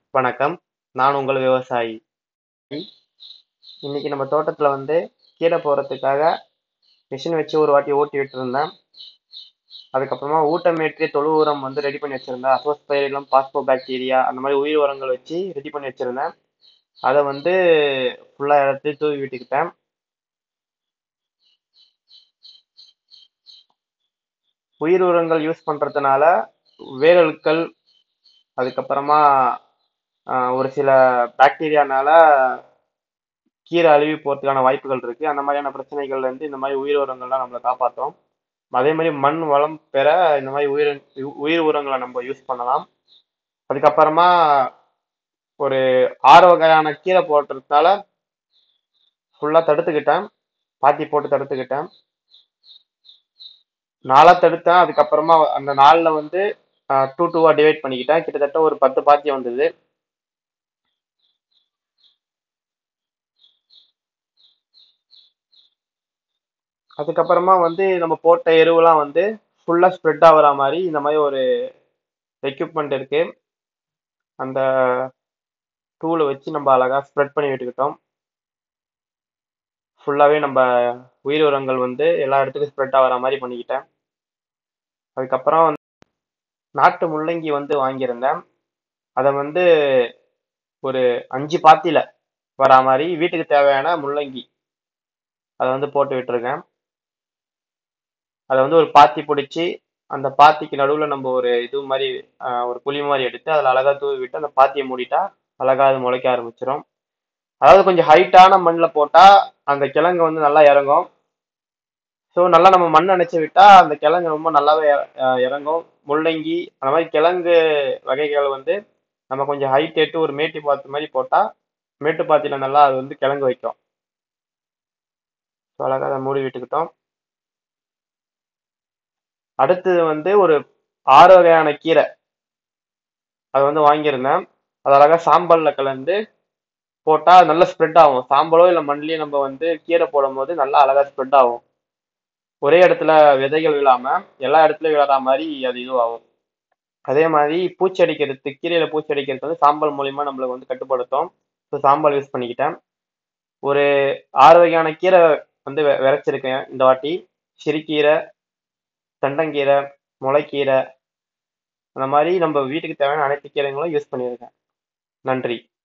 வணக்கம். நான் உங்கள் விவசாயி. இன்னைக்கு நம்ம தோட்டத்துல கீரை போறதுக்காக மிஷின் வச்சு ஒரு வாட்டி ஓட்டி விட்டுருந்தேன். அதுக்கப்புறமா ஊட்டமேற்றிய தொழு உரம் ரெடி பண்ணி வச்சிருந்தேன். அசோஸ்பைரிலம், பாஸ்போபாக்டீரியா அந்த மாதிரி உயிர் உரங்கள் வச்சு ரெடி பண்ணி வச்சிருந்தேன். அதை ஃபுல்லா இடத்தையும் தூவி விட்டுக்கிட்டேன். உயிர் உரங்கள் யூஸ் பண்றதுனால வேரழுக்கள், அதுக்கப்புறமா ஒரு சில பாக்டீரியானால கீரை அழுகி போறதுக்கான வாய்ப்புகள் இருக்கு. அந்த மாதிரியான பிரச்சனைகள்ல இருந்து இந்த மாதிரி உயிர் உரங்கள்லாம் நம்மளை காப்பாற்றும். அதே மாதிரி மண் வளம் பெற இந்த மாதிரி உயிர் உரங்களை நம்ம யூஸ் பண்ணலாம். அதுக்கப்புறமா ஒரு 6 வகையான கீரை போடுறதுனால ஃபுல்லா தடுத்துக்கிட்டேன். பாத்தி போட்டு தடுத்துக்கிட்டேன். 4 தடுத்தேன். அதுக்கப்புறமா அந்த 4ல 2 டிவைட் பண்ணிக்கிட்டேன். கிட்டத்தட்ட ஒரு 10 பாத்தி வந்தது. அதுக்கப்புறமா நம்ம போட்ட எருவெல்லாம் ஃபுல்லா ஸ்ப்ரெட் ஆகுற மாதிரி இந்த மாதிரி ஒரு எக்யூப்மெண்ட் இருக்கு. அந்த டூலை வச்சு நம்ம அழகா ஸ்ப்ரெட் பண்ணி விட்டுக்கிட்டோம். ஃபுல்லாவே நம்ம உயிர் உரங்கள் எல்லா இடத்துக்கும் ஸ்ப்ரெட் ஆகிற மாதிரி பண்ணிக்கிட்டேன். அதுக்கப்புறம் நாட்டு முள்ளங்கி வாங்கியிருந்தேன். அதை ஒரு 5 பாத்தியில வரா மாதிரி வீட்டுக்கு தேவையான முள்ளங்கி அதை போட்டு விட்டுருக்கேன். அதை ஒரு பாத்தி பிடிச்சி அந்த பாத்திக்கு நடுவில் நம்ம ஒரு இது மாதிரி ஒரு குழி மாதிரி எடுத்து அதில் அழகா தூவி விட்டு அந்த பாத்தியை மூடிட்டா அழகா அது முளைக்க ஆரம்பிச்சிடும். அதாவது கொஞ்சம் ஹைட்டான மண்ணில் போட்டா அந்த கிழங்கு நல்லா இறங்கும். ஸோ நல்லா நம்ம மண் அணைச்சி விட்டா அந்த கிழங்கு ரொம்ப நல்லாவே இறங்கும். முள்ளங்கி அந்த மாதிரி கிழங்கு வகைகள் நம்ம கொஞ்சம் ஹைட் ஏட்டு ஒரு மேட்டு பாத்தி மாதிரி போட்டா மேட்டு பாத்தியில நல்லா அது கிழங்கு வைக்கும். ஸோ அழகா அதை மூடி விட்டுக்கிட்டோம். அடுத்தது ஒரு 6 வகையான கீரை அது வாங்கியிருந்தேன். அது அழகா சாம்பல்ல கலந்து போட்டா நல்லா ஸ்ப்ரெட் ஆகும். சாம்பலோ இல்லை மண்ணிலையும் நம்ம கீரை போடும் போது நல்லா அழகா ஸ்ப்ரெட் ஆகும். ஒரே இடத்துல விதைகள் விழாம எல்லா இடத்துலயும் விழற மாதிரி அது இதுவாகும். அதே மாதிரி பூச்சி அடிக்கிறது, கீரையில பூச்சி அடிக்கிறது சாம்பல் மூலியமா நம்மளுக்கு கட்டுப்படுத்தும். ஸோ சாம்பல் யூஸ் பண்ணிக்கிட்டேன். ஒரு 6 வகையான கீரை விதைச்சிருக்கேன் இந்த வாட்டி. சிறுகீரை, தண்டங்கீரை, முளைக்கீரை, அந்த மாதிரி நம்ம வீட்டுக்கு தேவையான அனைத்து கீரைகளும் யூஸ் பண்ணியிருக்கேன். நன்றி.